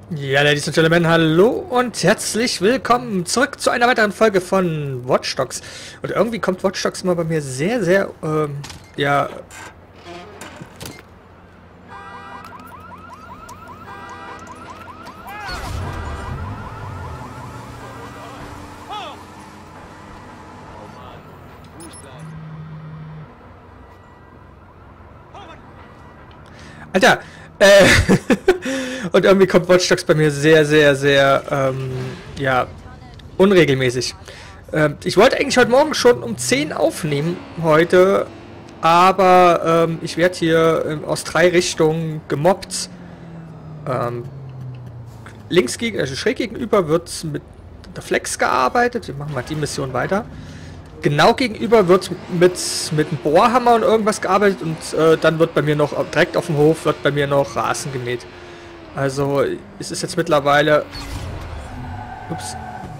Ja, Ladies and Gentlemen, hallo und herzlich willkommen zurück zu einer weiteren Folge von Watch Dogs. Und irgendwie kommt Watch Dogs immer bei mir sehr, sehr, ja... Alter, und irgendwie kommt Watch Dogs bei mir sehr, sehr, sehr, ja, unregelmäßig. Ich wollte eigentlich heute Morgen schon um 10 aufnehmen, heute, aber ich werde hier aus 3 Richtungen gemobbt. Also schräg gegenüber wird mit der Flex gearbeitet. Wir machen mal die Mission weiter. Genau gegenüber wird mit einem Bohrhammer und irgendwas gearbeitet und dann wird bei mir noch, direkt auf dem Hof, wird bei mir noch Rasen gemäht. Also es ist jetzt mittlerweile... Ups.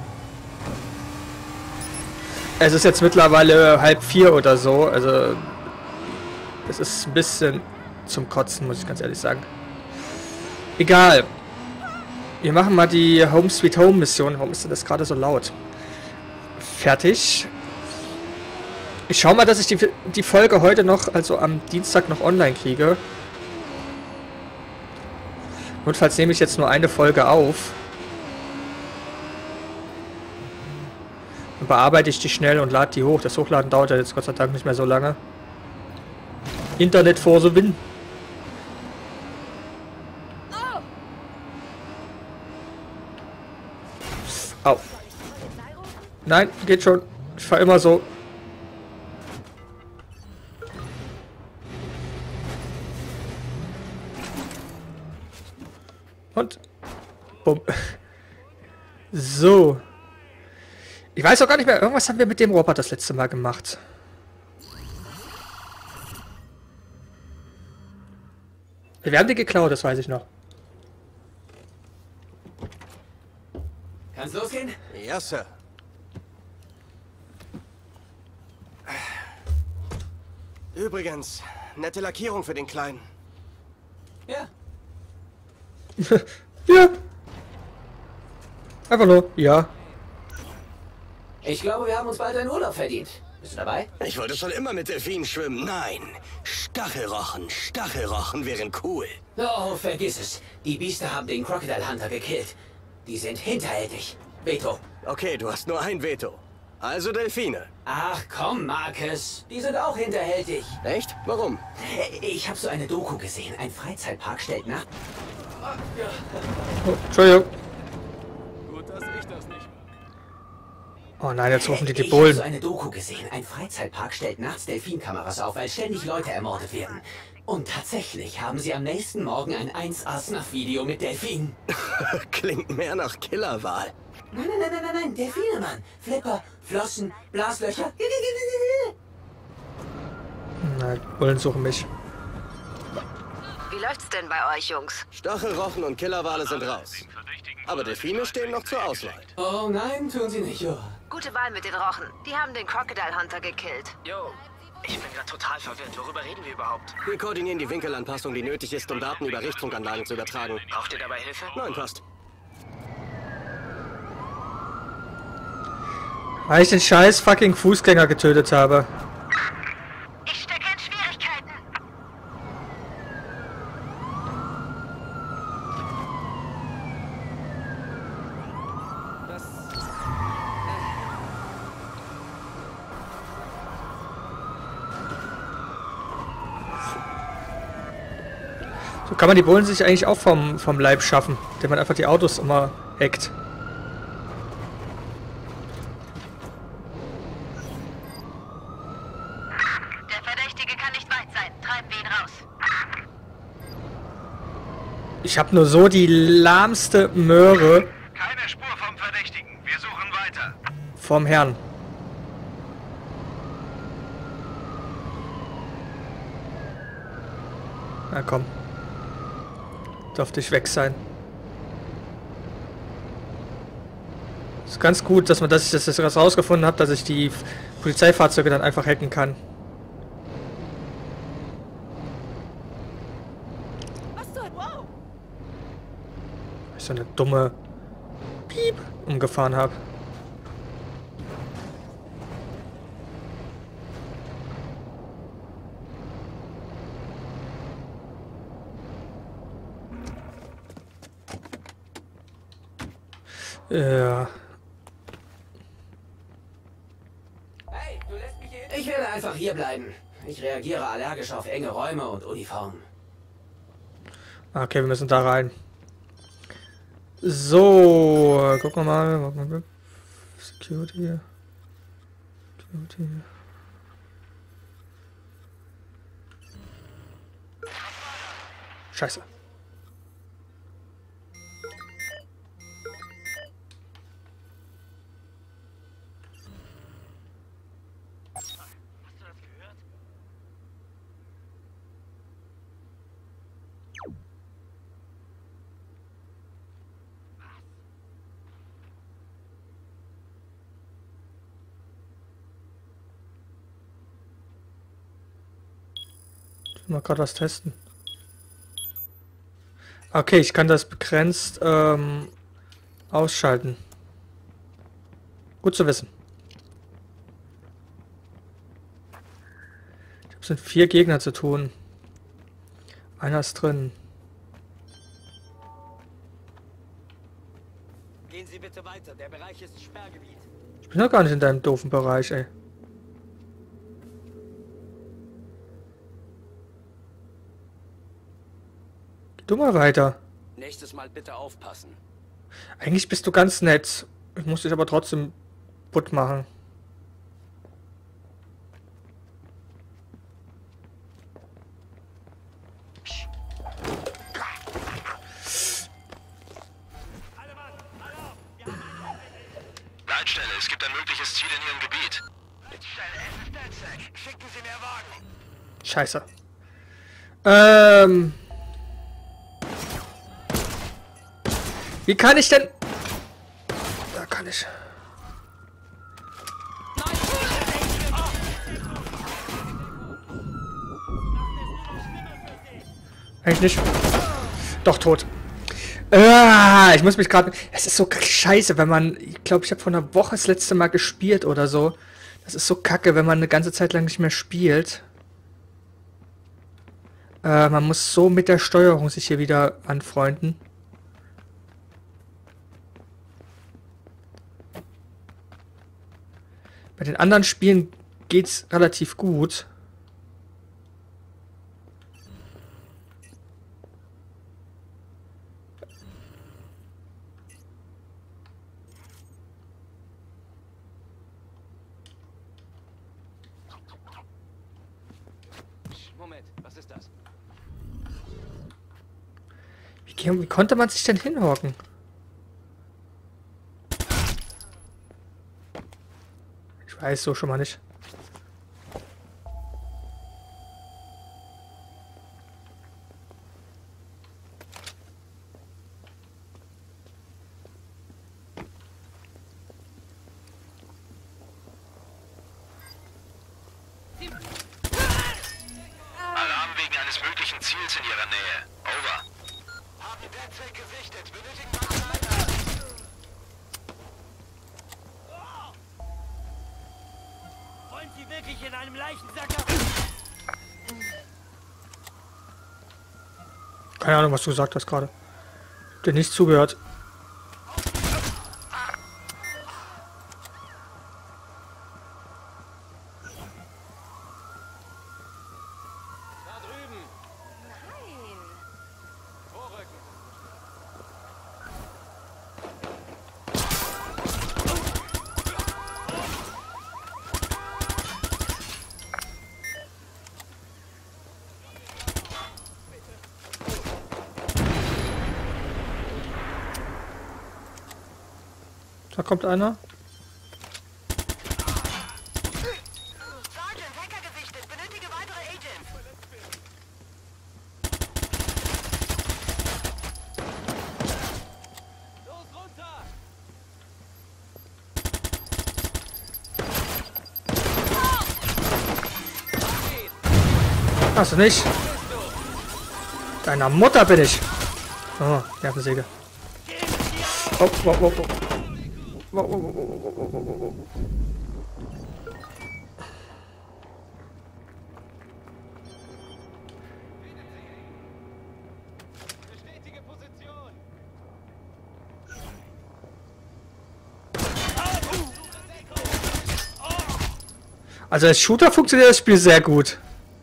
Es ist jetzt mittlerweile 3:30 oder so, also es ist ein bisschen zum Kotzen, muss ich ganz ehrlich sagen. Egal. Wir machen mal die Home Sweet Home Mission. Warum ist denn das gerade so laut? Fertig. Ich schau mal, dass ich die Folge heute noch, also am Dienstag noch online kriege. Notfalls nehme ich jetzt nur eine Folge auf. Dann bearbeite ich die schnell und lade die hoch. Das Hochladen dauert ja jetzt Gott sei Dank nicht mehr so lange. Internet for the win. Au. Nein, geht schon. Ich fahre immer so. Und bumm. So. Ich weiß auch gar nicht mehr, irgendwas haben wir mit dem Roboter das letzte Mal gemacht. Wir haben die geklaut, das weiß ich noch. Kann's losgehen? Ja, Sir. Übrigens, nette Lackierung für den Kleinen. Ja. Ja. Einfach nur, ja. Ich glaube, wir haben uns bald einen Urlaub verdient. Bist du dabei? Ich wollte schon immer mit Delfinen schwimmen. Nein, Stachelrochen wären cool. Oh, vergiss es. Die Biester haben den Crocodile Hunter gekillt. Die sind hinterhältig. Veto. Okay, du hast nur ein Veto. Also Delfine. Ach komm, Marcus. Die sind auch hinterhältig. Echt? Warum? Ich habe so eine Doku gesehen. Ein Freizeitpark stellt nach... Oh, Entschuldigung. Gut, dass ich das nicht Oh nein, jetzt rufen die Ich habe Bullen. so eine Doku gesehen. Ein Freizeitpark stellt nachts Delfinkameras auf, weil ständig Leute ermordet werden. Und tatsächlich haben sie am nächsten Morgen ein 1A-Snuff-Video mit Delfinen. Klingt mehr nach Killerwahl. Nein, Delfine, Mann. Flipper, Flossen, Blaslöcher. Nein, Bullen suchen mich. Wie läuft's denn bei euch, Jungs? Stachelrochen und Killerwale sind raus. Aber Delfine stehen noch zur Auswahl. Oh nein, tun sie nicht, Joa. Gute Wahl mit den Rochen. Die haben den Crocodile Hunter gekillt. Jo, ich bin gerade total verwirrt. Worüber reden wir überhaupt? Wir koordinieren die Winkelanpassung, die nötig ist, um Daten über Richtfunkanlagen zu übertragen. Braucht ihr dabei Hilfe? Nein, passt. Weil ich den scheiß fucking Fußgänger getötet habe. Ich stecke in Schwierigkeiten. So kann man die Bullen sich eigentlich auch vom Leib schaffen, indem man einfach die Autos immer hackt. Der Verdächtige kann nicht weit sein. Treiben wir ihn raus. Ich habe nur so die lahmste Möhre Keine Spur vom Verdächtigen. Wir suchen weiter. vom Herrn. Na komm. Dürfte ich weg sein. Ist ganz gut, dass ich das jetzt rausgefunden habe, dass ich die Polizeifahrzeuge dann einfach hacken kann. ich so eine dumme Piep umgefahren habe. Ja. Hey, du lässt mich hier. Ich werde einfach hier bleiben. Ich reagiere allergisch auf enge Räume und Uniformen. Okay, wir müssen da rein. So, gucken wir mal. Security. Scheiße. Mal gerade was testen. Okay, ich kann das begrenzt ausschalten. Gut zu wissen. Ich habe es mit 4 Gegner zu tun. Einer ist drin. Gehen Sie bitte weiter, der Bereich ist Sperrgebiet. Ich bin doch gar nicht in deinem doofen Bereich, ey. Du mal weiter. Nächstes Mal bitte aufpassen. Eigentlich bist du ganz nett. Ich muss dich aber trotzdem putt machen. Leitstelle, es gibt ein mögliches Ziel in Ihrem Gebiet. Schicken Sie mehr Wagen. Scheiße. Wie kann ich denn... Da kann ich... Eigentlich nicht. Doch, tot. Ich muss mich gerade... Es ist so scheiße, wenn man... Ich glaube, ich habe vor einer Woche das letzte Mal gespielt oder so. Das ist so kacke, wenn man eine ganze Zeit lang nicht mehr spielt. Man muss so mit der Steuerung sich hier wieder anfreunden. Bei den anderen Spielen geht's relativ gut. Moment, was ist das? Wie konnte man sich denn hinhocken? Ich weiß so schon mal nicht. Alarm wegen eines möglichen Ziels in Ihrer Nähe. Over. Haben derzeit gesichtet. Benötigen Waffen. Wollen Sie wirklich in einem Leichensack? Keine Ahnung, was du gesagt hast gerade. Dir nicht zugehört. Da drüben. Nein. Vorrücken. Da kommt einer. Sergeant, Hacker gesichtet. Benötige weitere Agents. Los, runter! Hast du nicht? Deiner Mutter bin ich. Oh, Nervensäge. Geh Oh, wow, wow, wow. Wow, wow, wow, wow, wow, wow, wow. Also als Shooter funktioniert das Spiel sehr gut.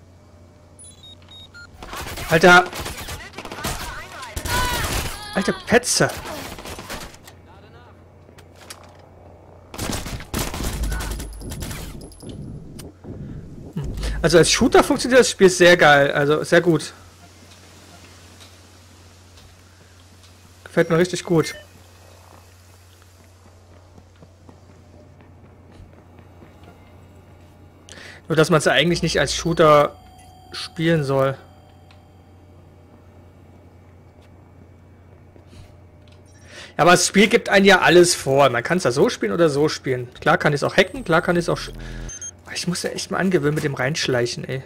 Alter. Alter Petze. Also als Shooter funktioniert das Spiel sehr geil. Also sehr gut. Gefällt mir richtig gut. Nur, dass man es eigentlich nicht als Shooter spielen soll. Ja, aber das Spiel gibt einem ja alles vor. Man kann es ja so spielen oder so spielen. Klar kann ich es auch hacken, klar kann ich es auch... Ich muss ja echt mal angewöhnen mit dem Reinschleichen, ey.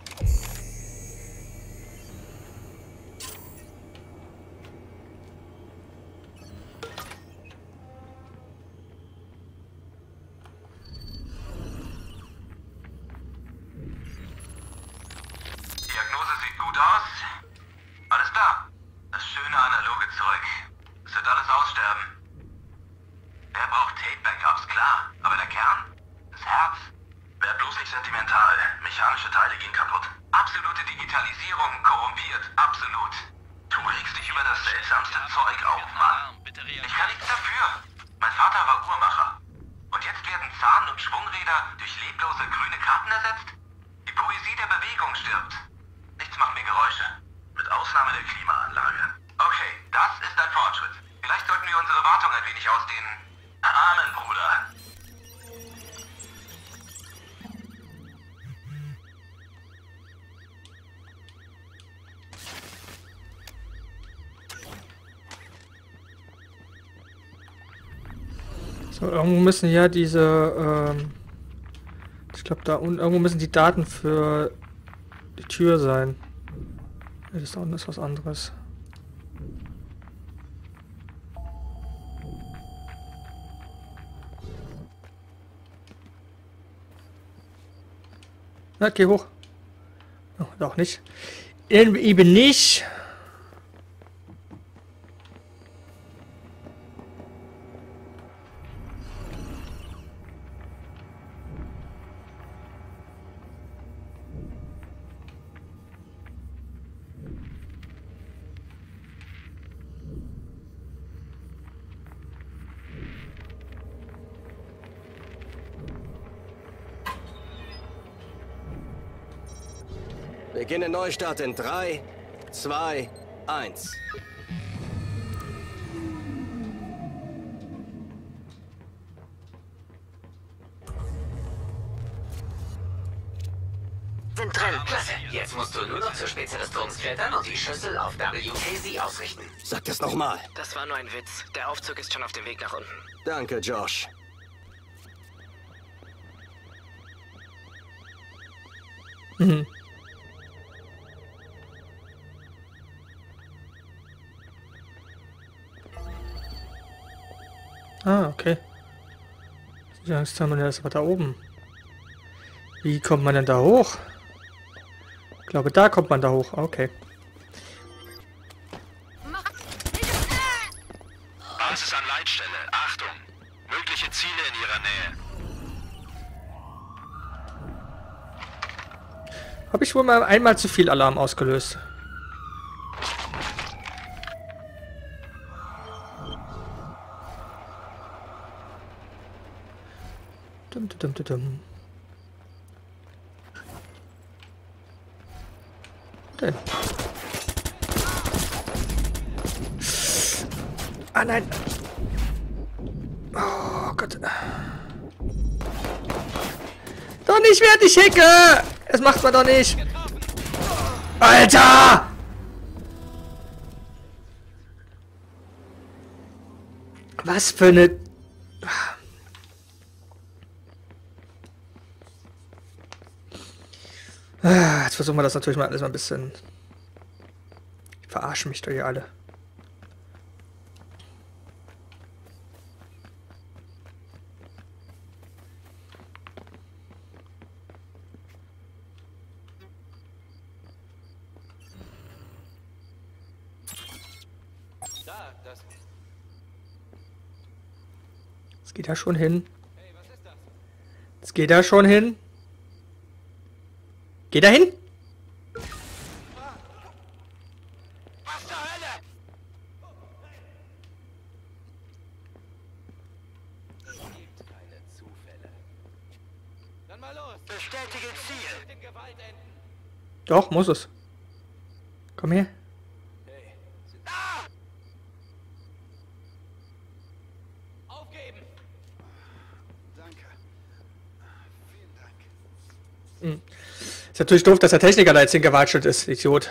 Diagnose sieht gut aus. Alles klar. Das schöne analoge Zeug. Es wird alles aussterben. Wer braucht Tape-Backups? Klar. Aber der Kern? Das Herz? Werd bloß nicht sentimental. Mechanische Teile gehen kaputt. Absolute Digitalisierung korrumpiert. Absolut. Du regst dich über das seltsamste Zeug auf, Mann. Ich kann nichts dafür. Mein Vater war Uhrmacher. Und jetzt werden Zahn- und Schwungräder durch leblose grüne Karten ersetzt? Die Poesie der Bewegung stirbt. Nichts macht mehr Geräusche. Mit Ausnahme der Klimaanlage. Okay, das ist ein Fortschritt. Vielleicht sollten wir unsere Wartung ein wenig ausdehnen. Amen, Bruder. So, irgendwo müssen ja diese, ich glaube da unten, irgendwo müssen die Daten für die Tür sein. Ja, das da unten ist was anderes. Na, geh hoch. Oh, doch nicht. Eben nicht. Beginne Neustart in 3, 2, 1. Sind drin. Klasse. Jetzt musst du nur noch zur Spitze des Turms klettern und die Schüssel auf WKZ ausrichten. Sag das nochmal. Das war nur ein Witz. Der Aufzug ist schon auf dem Weg nach unten. Danke, Josh. Mhm. Ah, okay. Die Angst haben wir das aber da oben. Wie kommt man denn da hoch? Ich glaube, da kommt man da hoch. Okay. Basis an Leitstelle. Achtung. Mögliche Ziele in ihrer Nähe. Habe ich wohl mal einmal zu viel Alarm ausgelöst? Dum, dum, dum, dum. Denn. Ah nein! Oh Gott! Doch nicht, während ich hacke! Das macht man doch nicht! Alter! Was für eine... Jetzt versuchen wir das natürlich mal alles mal ein bisschen... Verarschen mich doch hier alle. Es geht da schon hin. Es geht da schon hin. Geht da hin? Was zur Hölle? Es gibt keine Zufälle. Dann mal los. Bestätige Ziel. Den Gewalt enden. Doch, muss es. Komm her. Hey, Aufgeben. Danke. Vielen Dank. Ist natürlich doof, dass der Techniker da jetzt hingewatschelt ist, Idiot.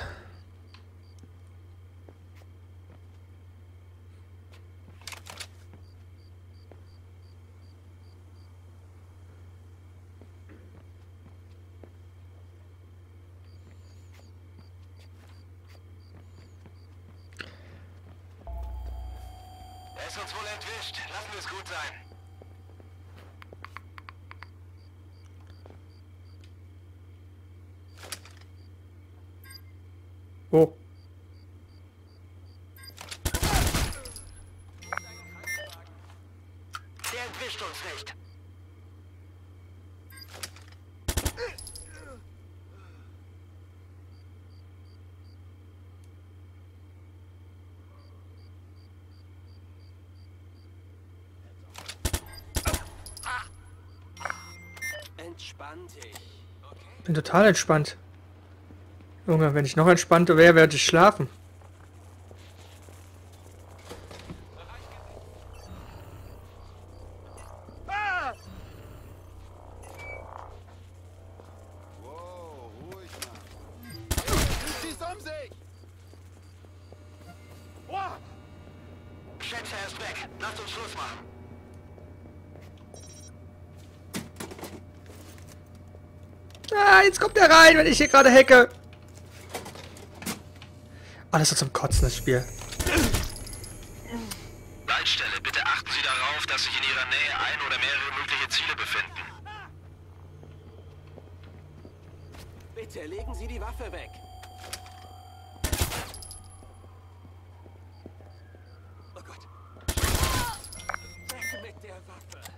Er ist uns wohl entwischt. Lassen wir es gut sein. Oh. Der entwischt uns nicht. entspann dich. Bin total entspannt. Junge, wenn ich noch entspannter wäre, werde ich schlafen. Wow, ruhig mal. Schießt um sich! Schätze, er ist weg. Lasst uns Schluss machen. Ah, jetzt kommt er rein, wenn ich hier gerade hacke. Alles so zum Kotzen, das Spiel. Leitstelle, bitte achten Sie darauf, dass sich in Ihrer Nähe ein oder mehrere mögliche Ziele befinden. Bitte legen Sie die Waffe weg. Oh Gott. Weg mit der Waffe.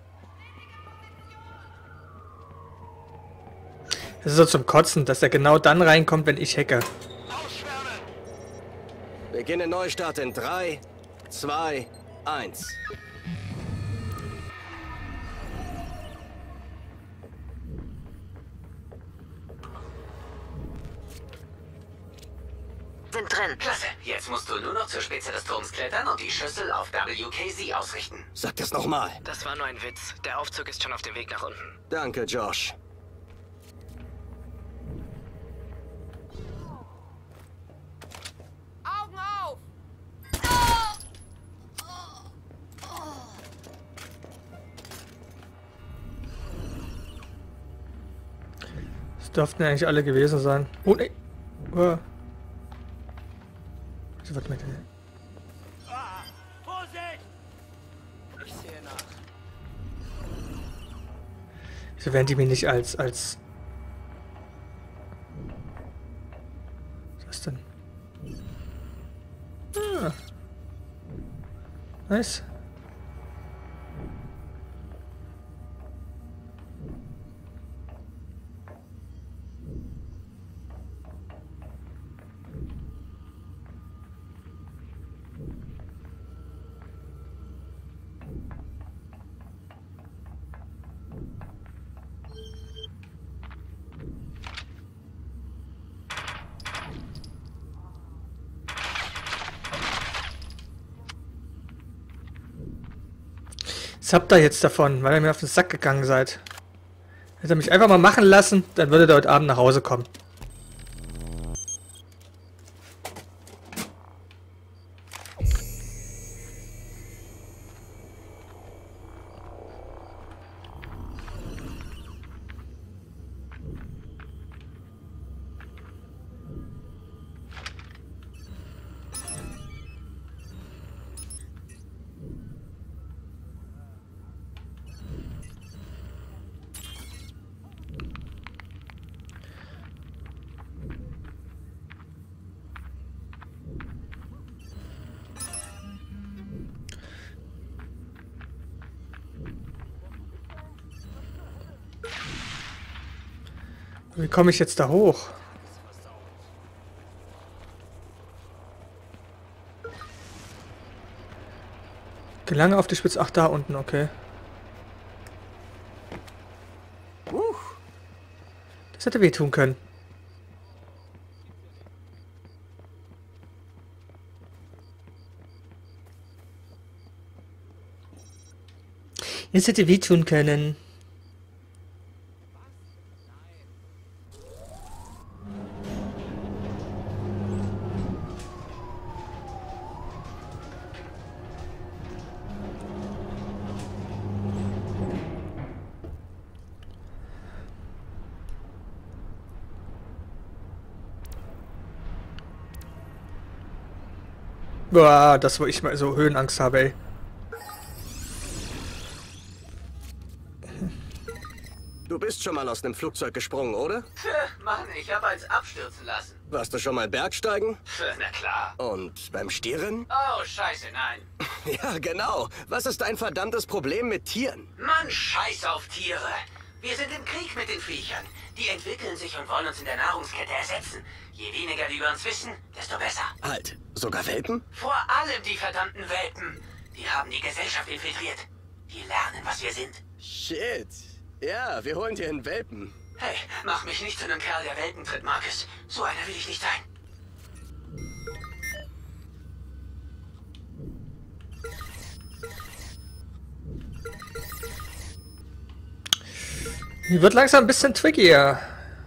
Das ist so zum Kotzen, dass er genau dann reinkommt, wenn ich hacke. Ausschwärmen! Beginne Neustart in 3, 2, 1. Sind drin. Klasse. Jetzt musst du nur noch zur Spitze des Turms klettern und die Schüssel auf WKZ ausrichten. Sag das nochmal. Das war nur ein Witz. Der Aufzug ist schon auf dem Weg nach unten. Danke, Josh. Augen auf! Das dürften ja eigentlich alle gewesen sein. Oh, nee. Oh. Was wird mit denn? Vorsicht! Ich sehe nach. Wieso werden die mir nicht als... Was ist das denn? Ah. Nice. Was habt ihr jetzt davon, weil ihr mir auf den Sack gegangen seid? Hätte ihr mich einfach mal machen lassen, dann würdet ihr heute Abend nach Hause kommen. Wie komme ich jetzt da hoch? Gelange auf die Spitze. Ach, da unten, okay. Das hätte wehtun können. Es hätte wehtun können. Boah, das, wo ich mal so Höhenangst habe, ey. Du bist schon mal aus einem Flugzeug gesprungen, oder? Mann, ich habe eins abstürzen lassen. Warst du schon mal Bergsteigen? Na klar. Und beim Stieren? Oh, scheiße, nein. Ja, genau. Was ist dein verdammtes Problem mit Tieren? Mann, scheiß auf Tiere. Wir sind im Krieg mit den Viechern. Die entwickeln sich und wollen uns in der Nahrungskette ersetzen. Je weniger die über uns wissen, desto besser. Halt, sogar Welpen? Vor allem die verdammten Welpen. Die haben die Gesellschaft infiltriert. Die lernen, was wir sind. Shit. Ja, wir holen dir einen Welpen. Hey, mach mich nicht zu einem Kerl, der Welpen tritt, Marcus. So einer will ich nicht sein. Die wird langsam ein bisschen trickier.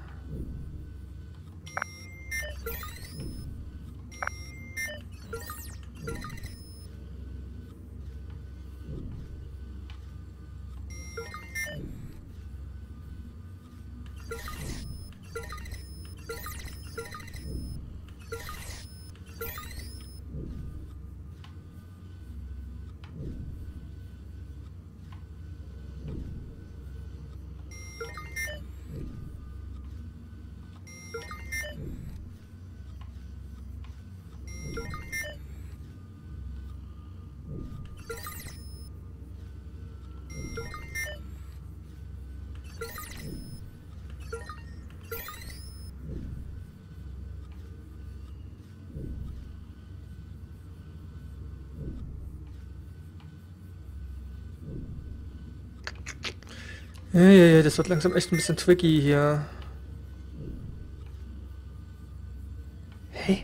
Ja, das wird langsam echt ein bisschen tricky hier. Hey.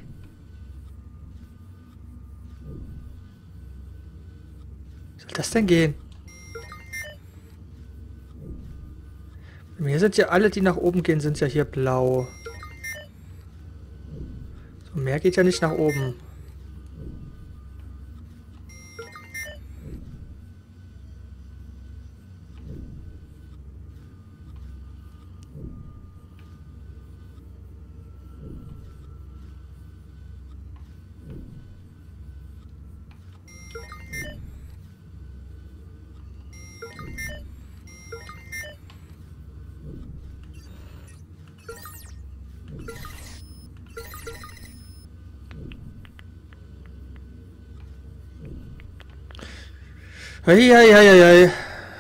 Wie soll das denn gehen? Bei mir sind ja alle, die nach oben gehen, sind ja hier blau. So, mehr geht ja nicht nach oben. Eieieiei.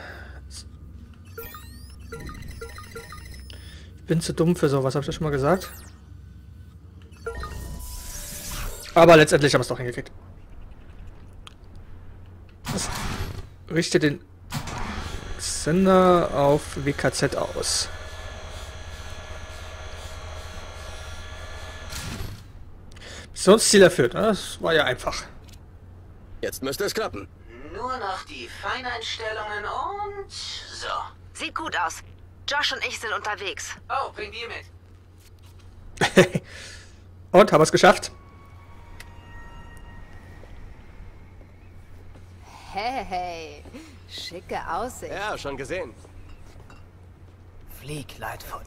Ich bin zu dumm für sowas, habe ich das schon mal gesagt? Aber letztendlich haben wir es doch hingekriegt. Das richte den Sender auf WKZ aus. Missionsziel erfüllt, ne? Das war ja einfach. Jetzt müsste es klappen. Nur noch die Feineinstellungen und so. Sieht gut aus. Josh und ich sind unterwegs. Oh, bring die mit. Und, haben wir es geschafft? Hey, schicke Aussicht. Ja, schon gesehen. Flieg, Lightfoot.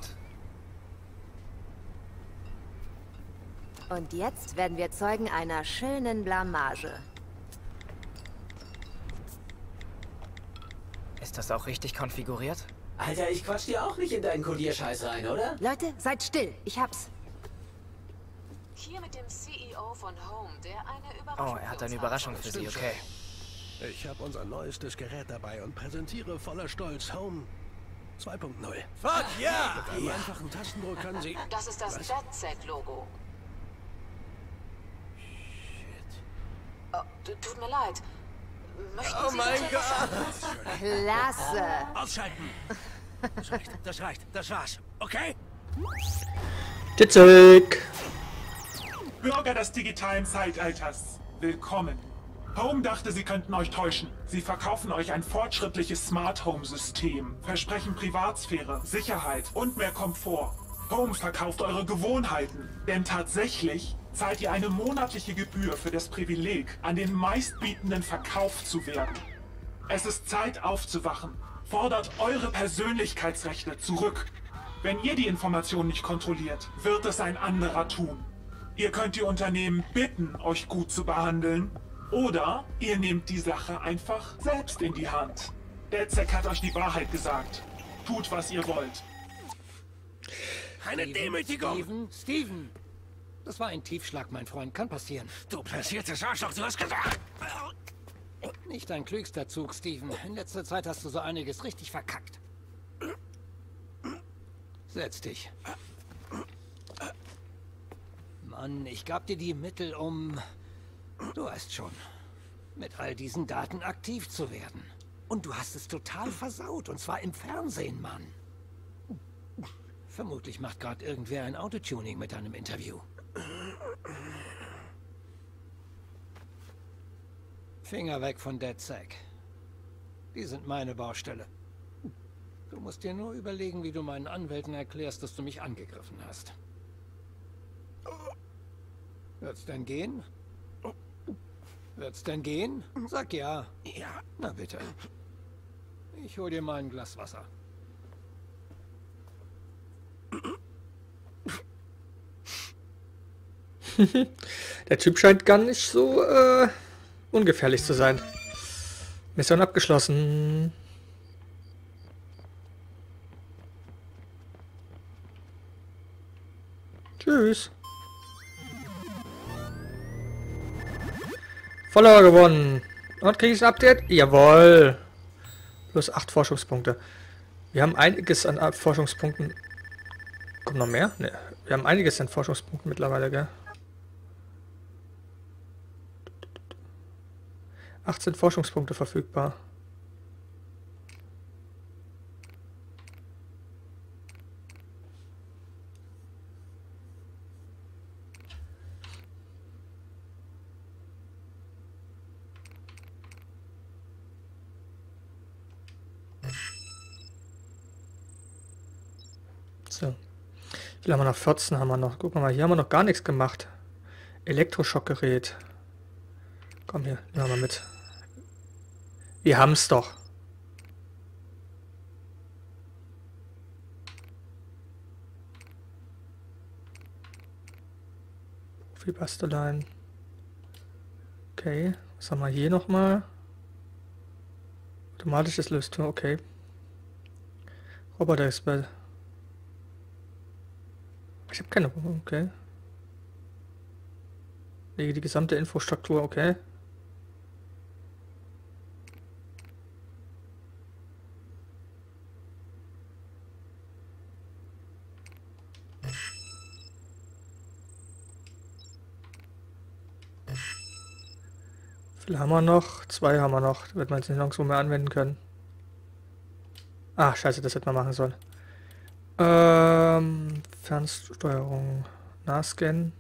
Und jetzt werden wir Zeugen einer schönen Blamage. Ist das auch richtig konfiguriert? Alter, ich quatsch dir auch nicht in deinen Kodierscheiß rein, oder? Leute, seid still. Ich hab's. Hier mit dem CEO von Home, der eine Überraschung Oh, er hat eine Überraschung für Sie, okay. Ich habe unser neuestes Gerät dabei und präsentiere voller Stolz Home 2.0. Fuck ja! Mit einem einfachen Tastendruck können Sie... Das ist das DedSec-Logo. Oh, tut mir leid. Möchten Oh Sie mein bitte etwas Gott! Klasse. Ausschalten! Das war's. Okay? Titzig. Bürger des digitalen Zeitalters, willkommen. Home dachte, sie könnten euch täuschen. Sie verkaufen euch ein fortschrittliches Smart Home System, versprechen Privatsphäre, Sicherheit und mehr Komfort. Home verkauft eure Gewohnheiten, denn tatsächlich zahlt ihr eine monatliche Gebühr für das Privileg, an den meistbietenden verkauft zu werden. Es ist Zeit aufzuwachen. Fordert eure Persönlichkeitsrechte zurück. Wenn ihr die Information nicht kontrolliert, wird es ein anderer tun. Ihr könnt die Unternehmen bitten, euch gut zu behandeln, oder ihr nehmt die Sache einfach selbst in die Hand. DedSec hat euch die Wahrheit gesagt. Tut, was ihr wollt. Eine Demütigung! Steven! Das war ein Tiefschlag, mein Freund. Kann passieren. Du platziertes Arschloch, du hast gesagt! Nicht dein klügster Zug, Steven. In letzter Zeit hast du so einiges richtig verkackt. Setz dich. Mann, ich gab dir die Mittel, um... Du weißt schon, mit all diesen Daten aktiv zu werden. Und du hast es total versaut, und zwar im Fernsehen, Mann. Vermutlich macht gerade irgendwer ein Autotuning mit deinem Interview. Finger weg von DedSec. Die sind meine Baustelle. Du musst dir nur überlegen, wie du meinen Anwälten erklärst, dass du mich angegriffen hast. Wird's denn gehen? Wird's denn gehen? Sag ja. Ja. Na bitte. Ich hol dir mal ein Glas Wasser. Der Typ scheint gar nicht so ungefährlich zu sein. Mission abgeschlossen. Tschüss. Follower gewonnen. Und kriege ich ein Update? Jawohl. Plus 8 Forschungspunkte. Wir haben einiges an Forschungspunkten. Kommt noch mehr? Ne. Wir haben einiges an Forschungspunkten mittlerweile, gell? 18 Forschungspunkte verfügbar. So. Wie viel haben wir noch? 14 haben wir noch. Guck mal, hier haben wir noch gar nichts gemacht. Elektroschockgerät. Komm hier, nehmen wir mal mit. Wir haben es doch. Viel Basteleien. Okay, was haben wir hier nochmal? Automatisches Löstor, okay. Roboter-Expert. Ich habe keine... Okay. Lege die gesamte Infrastruktur, okay. Wie viele haben wir noch? 2 haben wir noch. Da wird man jetzt nicht nirgendwo mehr anwenden können. Ah, scheiße, das hätte man machen sollen. Fernsteuerung. Nahscan.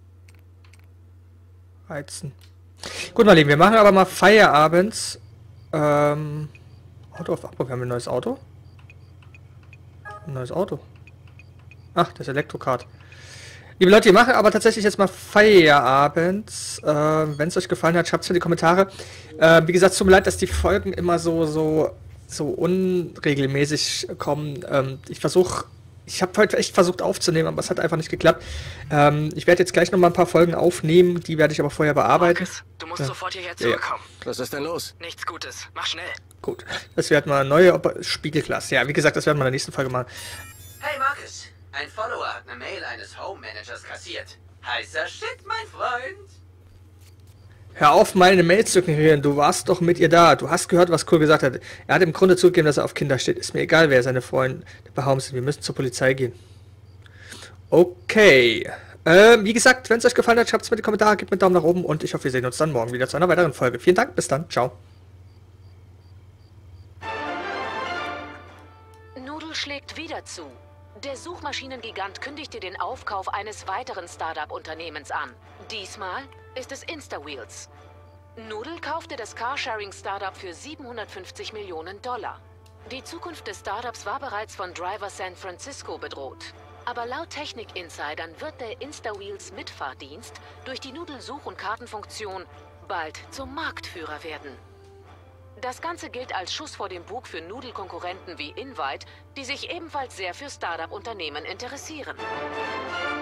Reizen. Gut, meine Lieben, wir machen aber mal Feierabends. Auto auf Abbau. Wir haben ein neues Auto. Ein neues Auto. Ach, das Elektrokart. Liebe Leute, wir machen aber tatsächlich jetzt mal Feierabend. Wenn es euch gefallen hat, schreibt es in die Kommentare. Wie gesagt, es tut mir leid, dass die Folgen immer so unregelmäßig kommen. Ich habe heute echt versucht aufzunehmen, aber es hat einfach nicht geklappt. Ich werde jetzt gleich noch mal ein paar Folgen aufnehmen, die werde ich aber vorher bearbeiten. Marcus, du musst sofort hierher zurückkommen. Was ist denn los? Nichts Gutes. Mach schnell. Gut, das werden wir neue Spiegelklasse. Ja, wie gesagt, das werden wir in der nächsten Folge machen. Hey Marcus, ein Follower hat eine Mail eines Home Managers kassiert. Heißer Shit, mein Freund. Hör auf, meine Mails zu ignorieren. Du warst doch mit ihr da. Du hast gehört, was Cole gesagt hat. Er hat im Grunde zugegeben, dass er auf Kinder steht. Ist mir egal, wer seine Freunde behaupten sind. Wir müssen zur Polizei gehen. Okay. Wie gesagt, wenn es euch gefallen hat, schreibt es mir in die Kommentare, gebt mir einen Daumen nach oben und ich hoffe, wir sehen uns dann morgen wieder zu einer weiteren Folge. Vielen Dank, bis dann. Ciao. Noodle schlägt wieder zu. Der Suchmaschinengigant kündigte den Aufkauf eines weiteren Startup-Unternehmens an. Diesmal ist es Instawheels. Noodle kaufte das Carsharing-Startup für 750 Millionen $. Die Zukunft des Startups war bereits von Driver San Francisco bedroht. Aber laut Technik-Insidern wird der Instawheels Mitfahrdienst durch die Noodle-Such- und Kartenfunktion bald zum Marktführer werden. Das Ganze gilt als Schuss vor dem Bug für Noodle-Konkurrenten wie Invite, die sich ebenfalls sehr für Startup-Unternehmen interessieren.